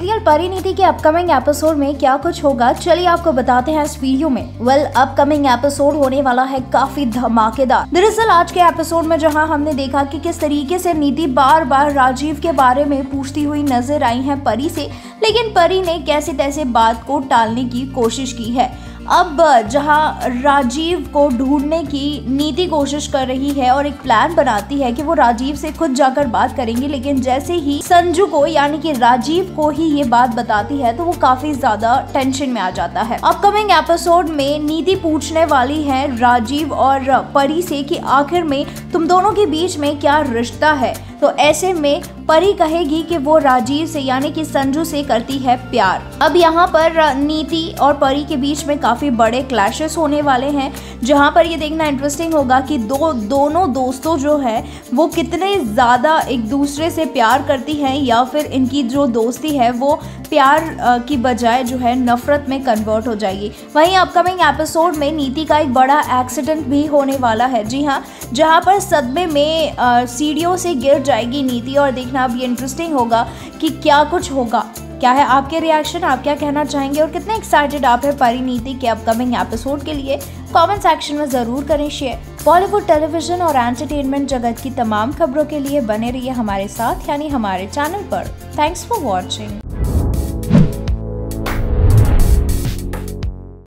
Serial Parineeti के upcoming episode में क्या कुछ होगा, चलिए आपको बताते हैं इस वीडियो में। अपकमिंग एपिसोड होने वाला है काफी धमाकेदार। दरअसल आज के एपिसोड में जहां हमने देखा कि किस तरीके से नीति बार बार राजीव के बारे में पूछती हुई नजर आई है परी से, लेकिन परी ने कैसे तैसे बात को टालने की कोशिश की है। अब जहां राजीव को ढूंढने की नीति कोशिश कर रही है और एक प्लान बनाती है कि वो राजीव से खुद जाकर बात करेंगी, लेकिन जैसे ही संजू को यानी कि राजीव को ही ये बात बताती है तो वो काफी ज्यादा टेंशन में आ जाता है। अपकमिंग एपिसोड में नीति पूछने वाली है राजीव और परी से कि आखिर में तुम दोनों के बीच में क्या रिश्ता है। तो ऐसे में परी कहेगी कि वो राजीव से यानी कि संजू से करती है प्यार। अब यहाँ पर नीति और परी के बीच में काफी बड़े क्लैशेस होने वाले हैं, जहाँ पर ये देखना इंटरेस्टिंग होगा कि दोनों दोस्तों जो है वो कितने ज्यादा एक दूसरे से प्यार करती हैं, या फिर इनकी जो दोस्ती है वो प्यार की बजाय जो है नफरत में कन्वर्ट हो जाएगी। वहीं अपकमिंग एपिसोड में नीति का एक बड़ा एक्सीडेंट भी होने वाला है, जी हाँ, जहाँ पर सदमे में सीढ़ियों से गिर जाएगी नीति। और देखना अब ये इंटरेस्टिंग होगा कि क्या कुछ होगा। क्या है आपके रिएक्शन, आप क्या कहना चाहेंगे और कितने एक्साइटेड आप है परिणीति के अपकमिंग एपिसोड के लिए, कमेंट सेक्शन में जरूर करें शेयर। बॉलीवुड, टेलीविजन और एंटरटेनमेंट जगत की तमाम खबरों के लिए बने रहिए हमारे साथ यानी हमारे चैनल पर। Thanks for watching.